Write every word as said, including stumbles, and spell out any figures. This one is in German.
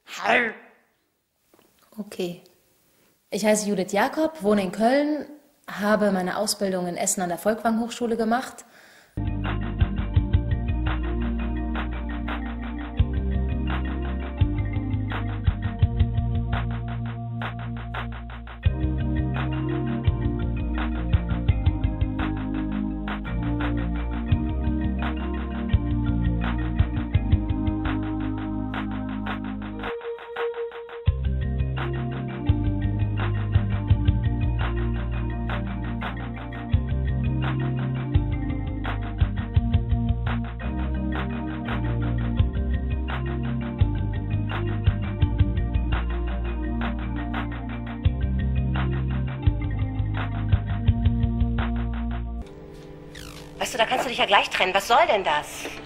Okay. Ich heiße Judith Jakob, wohne in Köln, habe meine Ausbildung in Essen an der Folkwang Hochschule gemacht. Weißt du, da kannst du dich ja gleich trennen. Was soll denn das?